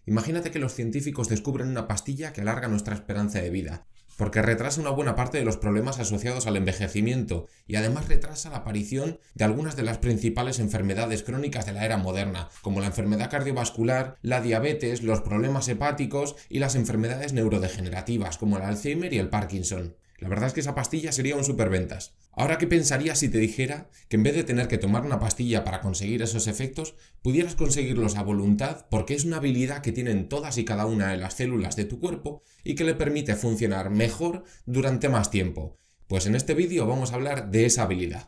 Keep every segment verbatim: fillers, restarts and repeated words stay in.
Imagínate que los científicos descubren una pastilla que alarga nuestra esperanza de vida, porque retrasa una buena parte de los problemas asociados al envejecimiento y además retrasa la aparición de algunas de las principales enfermedades crónicas de la era moderna, como la enfermedad cardiovascular, la diabetes, los problemas hepáticos y las enfermedades neurodegenerativas, como el Alzheimer y el Parkinson. La verdad es que esa pastilla sería un superventas. Ahora, ¿qué pensarías si te dijera que en vez de tener que tomar una pastilla para conseguir esos efectos, pudieras conseguirlos a voluntad porque es una habilidad que tienen todas y cada una de las células de tu cuerpo y que le permite funcionar mejor durante más tiempo? Pues en este vídeo vamos a hablar de esa habilidad.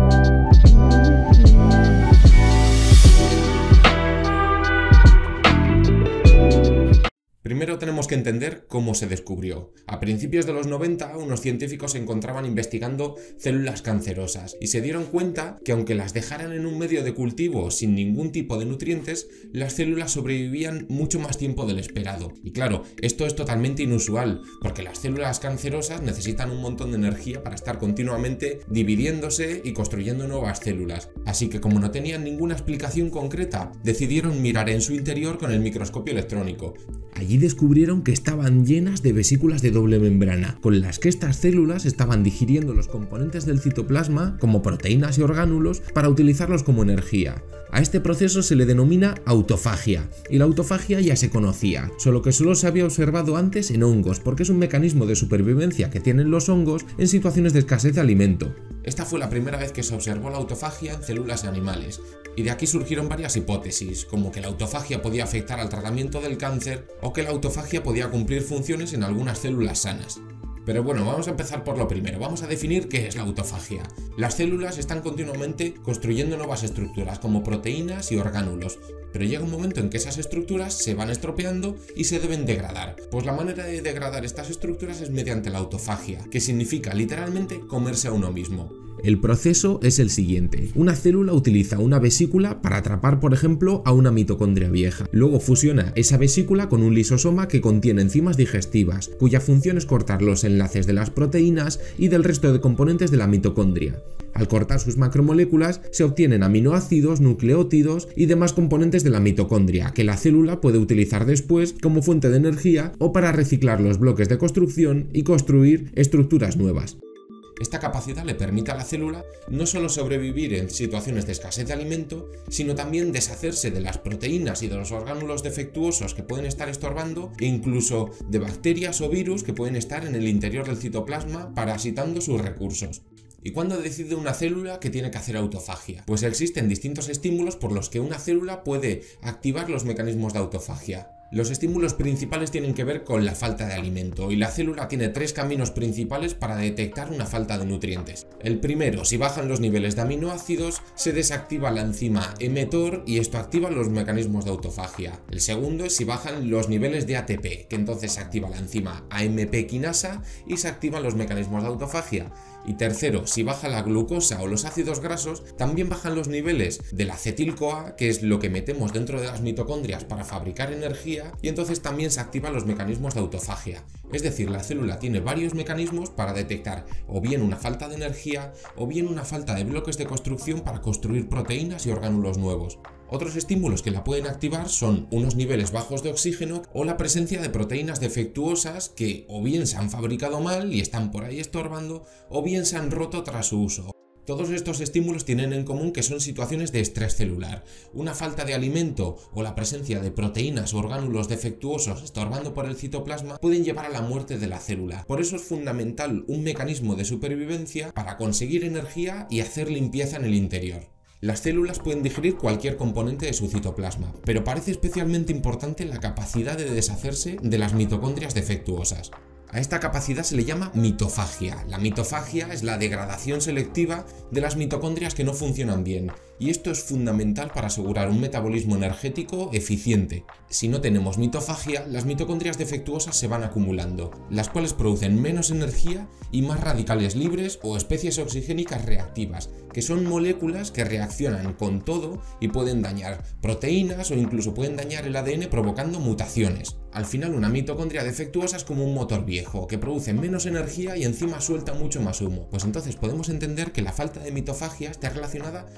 Primero tenemos que entender cómo se descubrió. A principios de los noventa, unos científicos se encontraban investigando células cancerosas y se dieron cuenta que aunque las dejaran en un medio de cultivo sin ningún tipo de nutrientes, las células sobrevivían mucho más tiempo del esperado. Y claro, esto es totalmente inusual, porque las células cancerosas necesitan un montón de energía para estar continuamente dividiéndose y construyendo nuevas células. Así que como no tenían ninguna explicación concreta, decidieron mirar en su interior con el microscopio electrónico. Allí descubrieron que estaban llenas de vesículas de doble membrana, con las que estas células estaban digiriendo los componentes del citoplasma, como proteínas y orgánulos, para utilizarlos como energía. A este proceso se le denomina autofagia, y la autofagia ya se conocía, solo que solo se había observado antes en hongos, porque es un mecanismo de supervivencia que tienen los hongos en situaciones de escasez de alimento. Esta fue la primera vez que se observó la autofagia en células animales, y de aquí surgieron varias hipótesis, como que la autofagia podía afectar al tratamiento del cáncer o que la autofagia podía cumplir funciones en algunas células sanas. Pero bueno, vamos a empezar por lo primero, vamos a definir qué es la autofagia. Las células están continuamente construyendo nuevas estructuras como proteínas y orgánulos, pero llega un momento en que esas estructuras se van estropeando y se deben degradar. Pues la manera de degradar estas estructuras es mediante la autofagia, que significa literalmente comerse a uno mismo. El proceso es el siguiente. Una célula utiliza una vesícula para atrapar, por ejemplo, a una mitocondria vieja. Luego fusiona esa vesícula con un lisosoma que contiene enzimas digestivas, cuya función es cortar los enlaces de las proteínas y del resto de componentes de la mitocondria. Al cortar sus macromoléculas se obtienen aminoácidos, nucleótidos y demás componentes de la mitocondria que la célula puede utilizar después como fuente de energía o para reciclar los bloques de construcción y construir estructuras nuevas. Esta capacidad le permite a la célula no solo sobrevivir en situaciones de escasez de alimento, sino también deshacerse de las proteínas y de los orgánulos defectuosos que pueden estar estorbando e incluso de bacterias o virus que pueden estar en el interior del citoplasma parasitando sus recursos. ¿Y cuándo decide una célula que tiene que hacer autofagia? Pues existen distintos estímulos por los que una célula puede activar los mecanismos de autofagia. Los estímulos principales tienen que ver con la falta de alimento y la célula tiene tres caminos principales para detectar una falta de nutrientes. El primero, si bajan los niveles de aminoácidos, se desactiva la enzima mTOR y esto activa los mecanismos de autofagia. El segundo es si bajan los niveles de A T P, que entonces se activa la enzima A M P quinasa y se activan los mecanismos de autofagia. Y tercero, si baja la glucosa o los ácidos grasos, también bajan los niveles del acetil-CoA, que es lo que metemos dentro de las mitocondrias para fabricar energía, y entonces también se activan los mecanismos de autofagia. Es decir, la célula tiene varios mecanismos para detectar o bien una falta de energía o bien una falta de bloques de construcción para construir proteínas y orgánulos nuevos. Otros estímulos que la pueden activar son unos niveles bajos de oxígeno o la presencia de proteínas defectuosas que o bien se han fabricado mal y están por ahí estorbando o bien se han roto tras su uso. Todos estos estímulos tienen en común que son situaciones de estrés celular. Una falta de alimento o la presencia de proteínas o orgánulos defectuosos estorbando por el citoplasma pueden llevar a la muerte de la célula. Por eso es fundamental un mecanismo de supervivencia para conseguir energía y hacer limpieza en el interior. Las células pueden digerir cualquier componente de su citoplasma, pero parece especialmente importante la capacidad de deshacerse de las mitocondrias defectuosas. A esta capacidad se le llama mitofagia. La mitofagia es la degradación selectiva de las mitocondrias que no funcionan bien, y esto es fundamental para asegurar un metabolismo energético eficiente. Si no tenemos mitofagia, las mitocondrias defectuosas se van acumulando, las cuales producen menos energía y más radicales libres o especies oxigénicas reactivas, que son moléculas que reaccionan con todo y pueden dañar proteínas o incluso pueden dañar el A D N provocando mutaciones. Al final, una mitocondria defectuosa es como un motor viejo, que produce menos energía y encima suelta mucho más humo. Pues entonces podemos entender que la falta de mitofagia está relacionada con un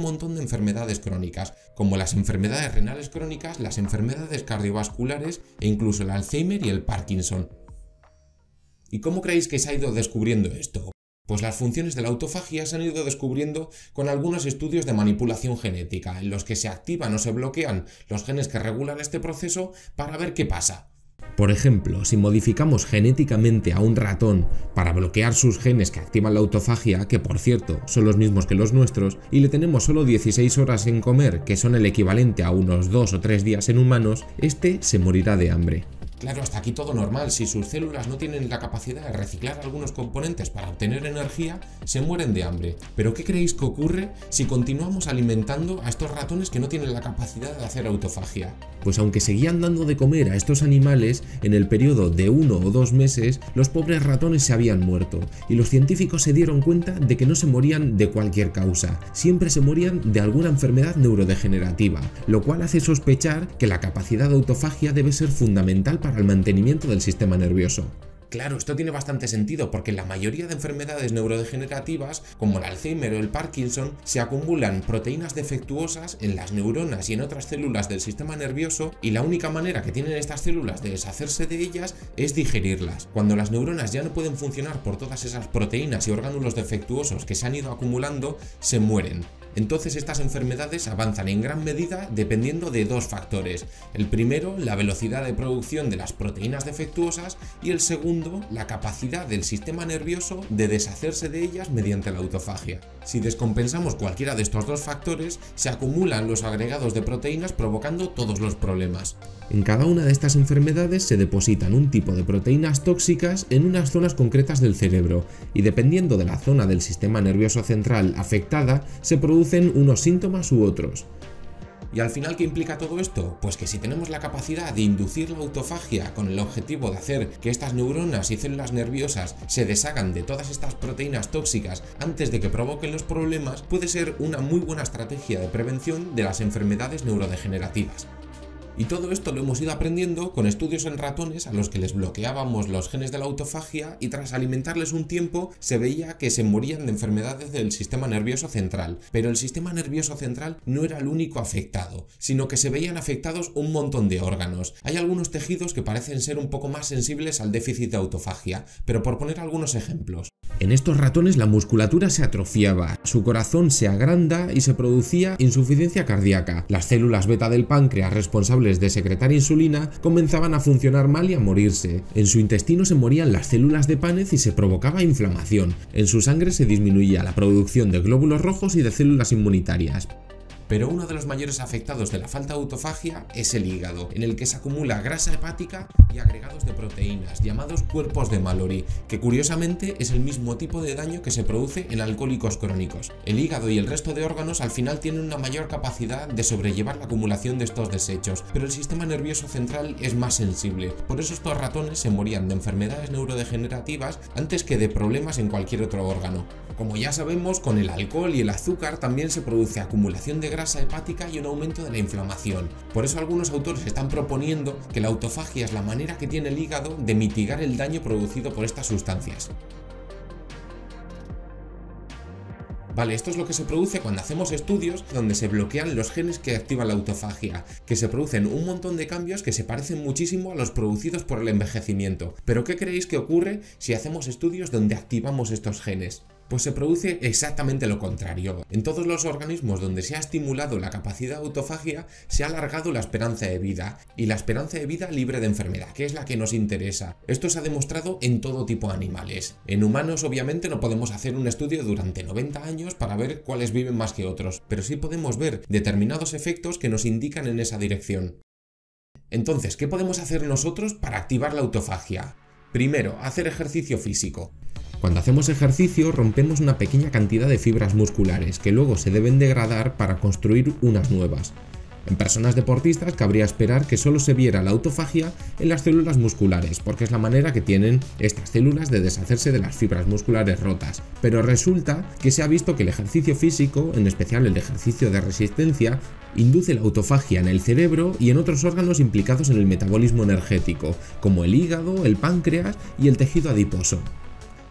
montón de enfermedades crónicas, como las enfermedades renales crónicas, las enfermedades cardiovasculares e incluso el Alzheimer y el Parkinson. ¿Y cómo creéis que se ha ido descubriendo esto? Pues las funciones de la autofagia se han ido descubriendo con algunos estudios de manipulación genética, en los que se activan o se bloquean los genes que regulan este proceso para ver qué pasa. Por ejemplo, si modificamos genéticamente a un ratón para bloquear sus genes que activan la autofagia, que por cierto son los mismos que los nuestros, y le tenemos solo dieciséis horas en comer, que son el equivalente a unos dos o tres días en humanos, este se morirá de hambre. Claro, hasta aquí todo normal. Si sus células no tienen la capacidad de reciclar algunos componentes para obtener energía, se mueren de hambre. Pero ¿qué creéis que ocurre si continuamos alimentando a estos ratones que no tienen la capacidad de hacer autofagia? Pues aunque seguían dando de comer a estos animales, en el periodo de uno o dos meses, los pobres ratones se habían muerto, y los científicos se dieron cuenta de que no se morían de cualquier causa, siempre se morían de alguna enfermedad neurodegenerativa, lo cual hace sospechar que la capacidad de autofagia debe ser fundamental para el mantenimiento del sistema nervioso. Claro, esto tiene bastante sentido porque en la mayoría de enfermedades neurodegenerativas, como el Alzheimer o el Parkinson, se acumulan proteínas defectuosas en las neuronas y en otras células del sistema nervioso, y la única manera que tienen estas células de deshacerse de ellas es digerirlas. Cuando las neuronas ya no pueden funcionar por todas esas proteínas y orgánulos defectuosos que se han ido acumulando, se mueren. Entonces estas enfermedades avanzan en gran medida dependiendo de dos factores. El primero, la velocidad de producción de las proteínas defectuosas, y el segundo, la capacidad del sistema nervioso de deshacerse de ellas mediante la autofagia. Si descompensamos cualquiera de estos dos factores, se acumulan los agregados de proteínas provocando todos los problemas. En cada una de estas enfermedades se depositan un tipo de proteínas tóxicas en unas zonas concretas del cerebro, y dependiendo de la zona del sistema nervioso central afectada, se producen unos síntomas u otros. ¿Y al final qué implica todo esto? Pues que si tenemos la capacidad de inducir la autofagia con el objetivo de hacer que estas neuronas y células nerviosas se deshagan de todas estas proteínas tóxicas antes de que provoquen los problemas, puede ser una muy buena estrategia de prevención de las enfermedades neurodegenerativas. Y todo esto lo hemos ido aprendiendo con estudios en ratones a los que les bloqueábamos los genes de la autofagia, y tras alimentarles un tiempo se veía que se morían de enfermedades del sistema nervioso central. Pero el sistema nervioso central no era el único afectado, sino que se veían afectados un montón de órganos. Hay algunos tejidos que parecen ser un poco más sensibles al déficit de autofagia, pero por poner algunos ejemplos. En estos ratones la musculatura se atrofiaba, su corazón se agranda y se producía insuficiencia cardíaca. Las células beta del páncreas responsables de secretar insulina comenzaban a funcionar mal y a morirse. En su intestino se morían las células de Paneth y se provocaba inflamación. En su sangre se disminuía la producción de glóbulos rojos y de células inmunitarias. Pero uno de los mayores afectados de la falta de autofagia es el hígado, en el que se acumula grasa hepática y agregados de proteínas, llamados cuerpos de Mallory, que curiosamente es el mismo tipo de daño que se produce en alcohólicos crónicos. El hígado y el resto de órganos al final tienen una mayor capacidad de sobrellevar la acumulación de estos desechos, pero el sistema nervioso central es más sensible. Por eso estos ratones se morían de enfermedades neurodegenerativas antes que de problemas en cualquier otro órgano. Como ya sabemos, con el alcohol y el azúcar también se produce acumulación de grasa hepática y un aumento de la inflamación. Por eso algunos autores están proponiendo que la autofagia es la manera que tiene el hígado de mitigar el daño producido por estas sustancias. Vale, esto es lo que se produce cuando hacemos estudios donde se bloquean los genes que activan la autofagia, que se producen un montón de cambios que se parecen muchísimo a los producidos por el envejecimiento. Pero ¿qué creéis que ocurre si hacemos estudios donde activamos estos genes? Pues se produce exactamente lo contrario. En todos los organismos donde se ha estimulado la capacidad de autofagia se ha alargado la esperanza de vida, y la esperanza de vida libre de enfermedad, que es la que nos interesa. Esto se ha demostrado en todo tipo de animales. En humanos obviamente no podemos hacer un estudio durante noventa años para ver cuáles viven más que otros, pero sí podemos ver determinados efectos que nos indican en esa dirección. Entonces, ¿qué podemos hacer nosotros para activar la autofagia? Primero, hacer ejercicio físico. Cuando hacemos ejercicio rompemos una pequeña cantidad de fibras musculares que luego se deben degradar para construir unas nuevas. En personas deportistas cabría esperar que solo se viera la autofagia en las células musculares, porque es la manera que tienen estas células de deshacerse de las fibras musculares rotas. Pero resulta que se ha visto que el ejercicio físico, en especial el ejercicio de resistencia, induce la autofagia en el cerebro y en otros órganos implicados en el metabolismo energético, como el hígado, el páncreas y el tejido adiposo.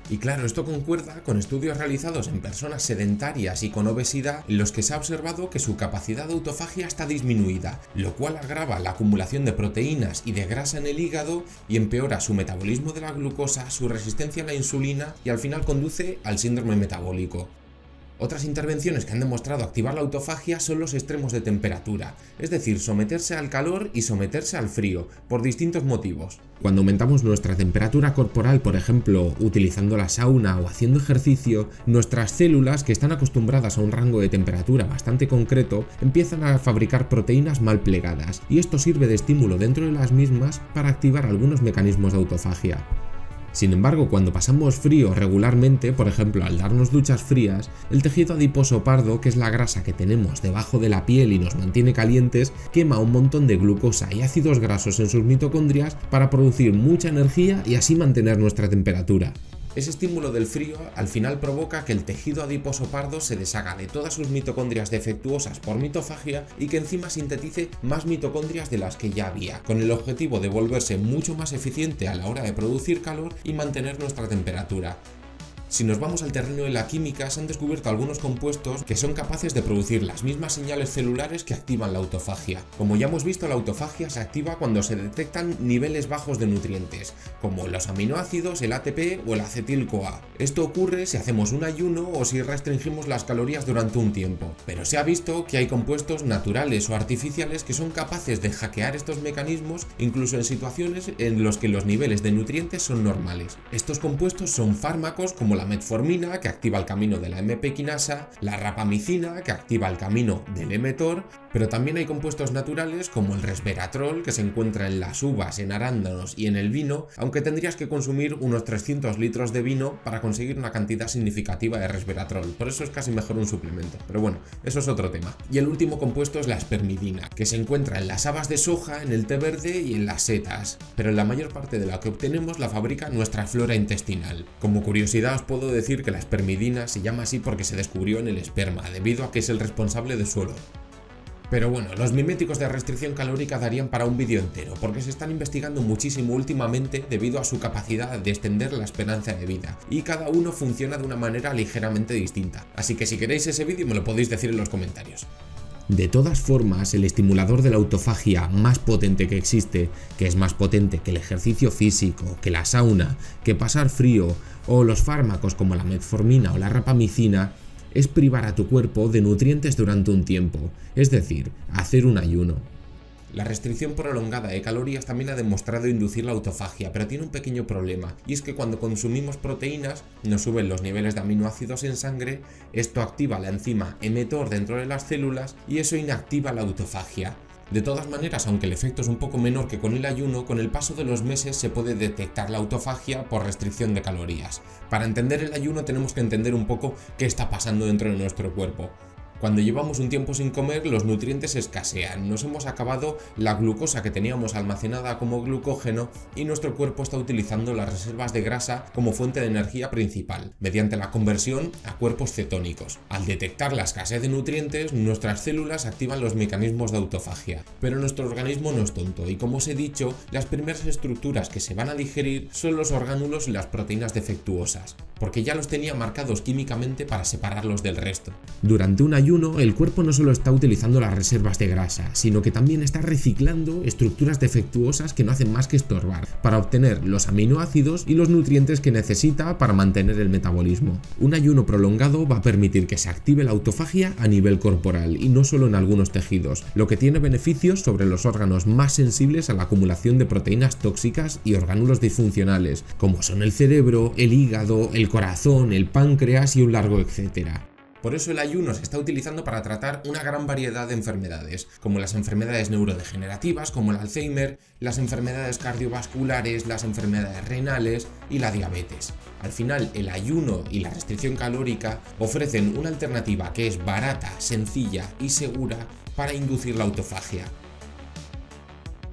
Y claro, esto concuerda con estudios realizados en personas sedentarias y con obesidad en los que se ha observado que su capacidad de autofagia está disminuida, lo cual agrava la acumulación de proteínas y de grasa en el hígado y empeora su metabolismo de la glucosa, su resistencia a la insulina y al final conduce al síndrome metabólico. Otras intervenciones que han demostrado activar la autofagia son los extremos de temperatura, es decir, someterse al calor y someterse al frío, por distintos motivos. Cuando aumentamos nuestra temperatura corporal, por ejemplo, utilizando la sauna o haciendo ejercicio, nuestras células, que están acostumbradas a un rango de temperatura bastante concreto, empiezan a fabricar proteínas mal plegadas, y esto sirve de estímulo dentro de las mismas para activar algunos mecanismos de autofagia. Sin embargo, cuando pasamos frío regularmente, por ejemplo al darnos duchas frías, el tejido adiposo pardo, que es la grasa que tenemos debajo de la piel y nos mantiene calientes, quema un montón de glucosa y ácidos grasos en sus mitocondrias para producir mucha energía y así mantener nuestra temperatura. Ese estímulo del frío al final provoca que el tejido adiposo pardo se deshaga de todas sus mitocondrias defectuosas por mitofagia y que encima sintetice más mitocondrias de las que ya había, con el objetivo de volverse mucho más eficiente a la hora de producir calor y mantener nuestra temperatura. Si nos vamos al terreno de la química, se han descubierto algunos compuestos que son capaces de producir las mismas señales celulares que activan la autofagia. Como ya hemos visto, la autofagia se activa cuando se detectan niveles bajos de nutrientes, como los aminoácidos, el A T P o el acetil-CoA. Esto ocurre si hacemos un ayuno o si restringimos las calorías durante un tiempo, pero se ha visto que hay compuestos naturales o artificiales que son capaces de hackear estos mecanismos incluso en situaciones en las que los niveles de nutrientes son normales. Estos compuestos son fármacos como la La metformina, que activa el camino de la M P quinasa, la rapamicina, que activa el camino del mTOR, pero también hay compuestos naturales como el resveratrol, que se encuentra en las uvas, en arándanos y en el vino, aunque tendrías que consumir unos trescientos litros de vino para conseguir una cantidad significativa de resveratrol, por eso es casi mejor un suplemento, pero bueno, eso es otro tema. Y el último compuesto es la espermidina, que se encuentra en las habas de soja, en el té verde y en las setas, pero la mayor parte de la que obtenemos la fabrica nuestra flora intestinal. Como curiosidad os puedo decir que la espermidina se llama así porque se descubrió en el esperma, debido a que es el responsable de su olor. Pero bueno, los miméticos de restricción calórica darían para un vídeo entero, porque se están investigando muchísimo últimamente debido a su capacidad de extender la esperanza de vida, y cada uno funciona de una manera ligeramente distinta, así que si queréis ese vídeo me lo podéis decir en los comentarios. De todas formas, el estimulador de la autofagia más potente que existe, que es más potente que el ejercicio físico, que la sauna, que pasar frío o los fármacos como la metformina o la rapamicina, es privar a tu cuerpo de nutrientes durante un tiempo, es decir, hacer un ayuno. La restricción prolongada de calorías también ha demostrado inducir la autofagia, pero tiene un pequeño problema, y es que cuando consumimos proteínas nos suben los niveles de aminoácidos en sangre, esto activa la enzima mTOR dentro de las células y eso inactiva la autofagia. De todas maneras, aunque el efecto es un poco menor que con el ayuno, con el paso de los meses se puede detectar la autofagia por restricción de calorías. Para entender el ayuno tenemos que entender un poco qué está pasando dentro de nuestro cuerpo. Cuando llevamos un tiempo sin comer, los nutrientes escasean, nos hemos acabado la glucosa que teníamos almacenada como glucógeno y nuestro cuerpo está utilizando las reservas de grasa como fuente de energía principal, mediante la conversión a cuerpos cetónicos. Al detectar la escasez de nutrientes, nuestras células activan los mecanismos de autofagia, pero nuestro organismo no es tonto y, como os he dicho, las primeras estructuras que se van a digerir son los orgánulos y las proteínas defectuosas, porque ya los tenía marcados químicamente para separarlos del resto. Durante un ayuno, el cuerpo no solo está utilizando las reservas de grasa, sino que también está reciclando estructuras defectuosas que no hacen más que estorbar, para obtener los aminoácidos y los nutrientes que necesita para mantener el metabolismo. Un ayuno prolongado va a permitir que se active la autofagia a nivel corporal y no solo en algunos tejidos, lo que tiene beneficios sobre los órganos más sensibles a la acumulación de proteínas tóxicas y orgánulos disfuncionales, como son el cerebro, el hígado, el corazón, el páncreas y un largo etcétera. Por eso el ayuno se está utilizando para tratar una gran variedad de enfermedades, como las enfermedades neurodegenerativas, como el Alzheimer, las enfermedades cardiovasculares, las enfermedades renales y la diabetes. Al final, el ayuno y la restricción calórica ofrecen una alternativa que es barata, sencilla y segura para inducir la autofagia.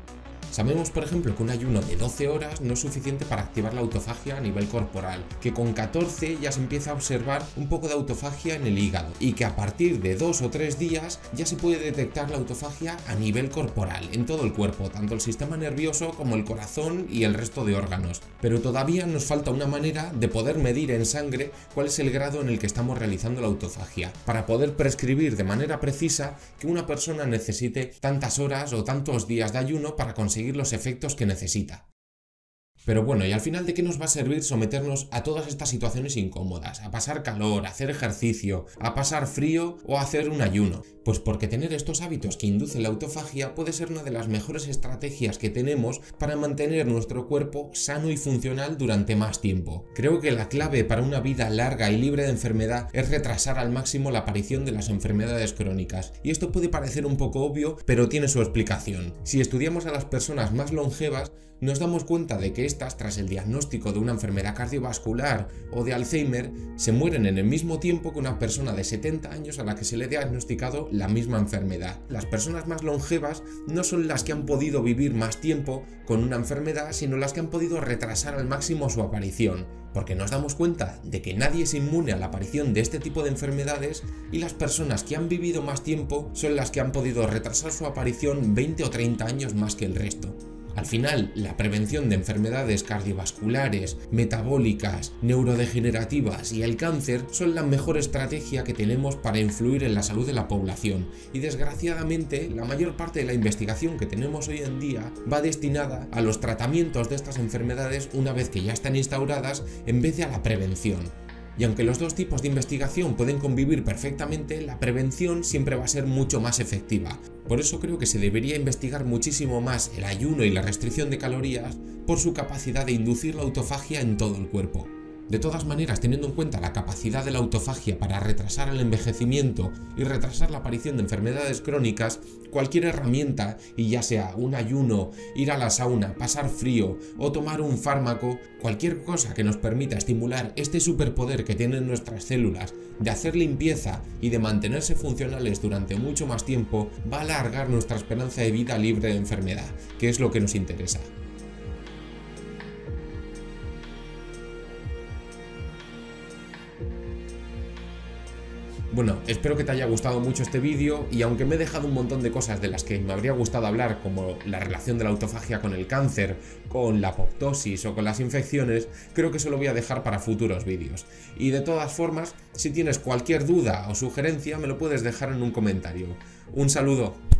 Sabemos, por ejemplo, que un ayuno de doce horas no es suficiente para activar la autofagia a nivel corporal, que con catorce ya se empieza a observar un poco de autofagia en el hígado y que a partir de dos o tres días ya se puede detectar la autofagia a nivel corporal, en todo el cuerpo, tanto el sistema nervioso como el corazón y el resto de órganos. Pero todavía nos falta una manera de poder medir en sangre cuál es el grado en el que estamos realizando la autofagia, para poder prescribir de manera precisa que una persona necesite tantas horas o tantos días de ayuno para conseguir los efectos que necesita. Pero bueno, ¿y al final de qué nos va a servir someternos a todas estas situaciones incómodas? A pasar calor, a hacer ejercicio, a pasar frío o a hacer un ayuno. Pues porque tener estos hábitos que inducen la autofagia puede ser una de las mejores estrategias que tenemos para mantener nuestro cuerpo sano y funcional durante más tiempo. Creo que la clave para una vida larga y libre de enfermedad es retrasar al máximo la aparición de las enfermedades crónicas. Y esto puede parecer un poco obvio, pero tiene su explicación. Si estudiamos a las personas más longevas, nos damos cuenta de que estas, tras el diagnóstico de una enfermedad cardiovascular o de Alzheimer, se mueren en el mismo tiempo que una persona de setenta años a la que se le ha diagnosticado la misma enfermedad. Las personas más longevas no son las que han podido vivir más tiempo con una enfermedad, sino las que han podido retrasar al máximo su aparición, porque nos damos cuenta de que nadie es inmune a la aparición de este tipo de enfermedades y las personas que han vivido más tiempo son las que han podido retrasar su aparición veinte o treinta años más que el resto. Al final, la prevención de enfermedades cardiovasculares, metabólicas, neurodegenerativas y el cáncer son la mejor estrategia que tenemos para influir en la salud de la población, y desgraciadamente la mayor parte de la investigación que tenemos hoy en día va destinada a los tratamientos de estas enfermedades una vez que ya están instauradas en vez de a la prevención. Y aunque los dos tipos de investigación pueden convivir perfectamente, la prevención siempre va a ser mucho más efectiva. Por eso creo que se debería investigar muchísimo más el ayuno y la restricción de calorías por su capacidad de inducir la autofagia en todo el cuerpo. De todas maneras, teniendo en cuenta la capacidad de la autofagia para retrasar el envejecimiento y retrasar la aparición de enfermedades crónicas, cualquier herramienta, y ya sea un ayuno, ir a la sauna, pasar frío o tomar un fármaco, cualquier cosa que nos permita estimular este superpoder que tienen nuestras células de hacer limpieza y de mantenerse funcionales durante mucho más tiempo, va a alargar nuestra esperanza de vida libre de enfermedad, que es lo que nos interesa. Bueno, espero que te haya gustado mucho este vídeo, y aunque me he dejado un montón de cosas de las que me habría gustado hablar, como la relación de la autofagia con el cáncer, con la apoptosis o con las infecciones, creo que eso lo voy a dejar para futuros vídeos. Y de todas formas, si tienes cualquier duda o sugerencia, me lo puedes dejar en un comentario. Un saludo.